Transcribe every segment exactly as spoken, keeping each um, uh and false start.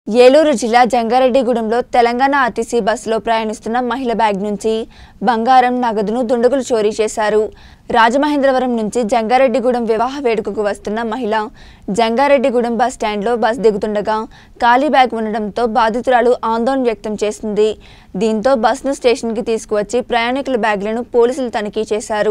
ఏలూరు జిల్లా జంగారెడ్డిగూడెంలో తెలంగాణ ఆర్టీసీ బస్సులో ప్రయాణిస్తున్న మహిళ బ్యాగ్ నుంచి బంగారం నగదును దుండగులు చోరీ చేశారు. రాజమహేంద్రవరం నుంచి జంగారెడ్డిగూడెం వివాహ వేడుకకు వస్తున్న మహిళ జంగారెడ్డిగూడెం బస్ స్టాండ్లో బస్ దిగుతుండగా ఖాళీ బ్యాగ్ ఉండడంతో బాధితురాలు ఆందోళన వ్యక్తం చేసింది. దీంతో బస్సును స్టేషన్కి తీసుకువచ్చి ప్రయాణికుల బ్యాగ్లను పోలీసులు తనిఖీ చేశారు.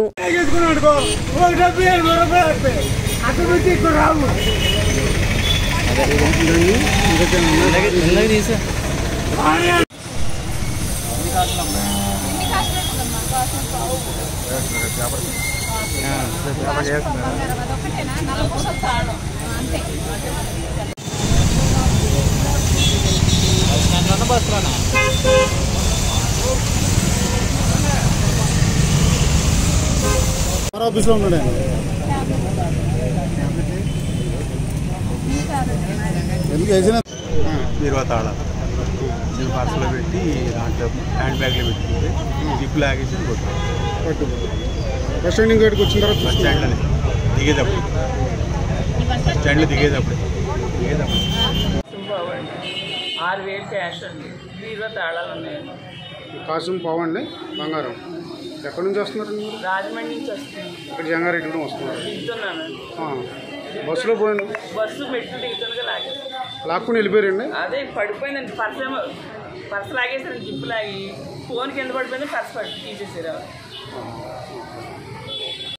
ఆఫీస్లో ఉన్నాడు ఎందుకు వేసిన బీరువా తాళ నేను పర్సులో పెట్టి దాంట్లో హ్యాండ్ బ్యాగ్లో పెట్టుకుంటే జిప్పు లాగేసి కొట్టాను. పట్టు బస్ స్టాండింగ్ గేట్కి వచ్చిన తర్వాత బస్ స్టాండ్లోనే దిగేటప్పుడు బస్ స్టాండ్లో దిగేటప్పుడు దిగేటప్పుడు ఆరు వేలు క్యాష్ అండి, బీరువా తాళాలు ఉన్నాయండి. కాసం పోవండి బంగారం ఎక్కడి నుంచి వస్తున్నారు మీరు? రాజమండ్రి నుంచి వస్తున్నాను. ఇక్కడ జంగారెడ్డి కూడా వస్తున్నారు. దిగుతున్నాను బస్సులో పోయండి, బస్సు మెట్లు దిగుతుండగా లాగేసి లాక్కుని వెళ్ళిపోయారండి. అదే పడిపోయిందండి పర్స్ ఏమో పర్స్ లాగేసారండి, జిప్పు లాగి ఫోన్ కింద పడిపోయింది, పర్స్ పట్టి తీసేసారు.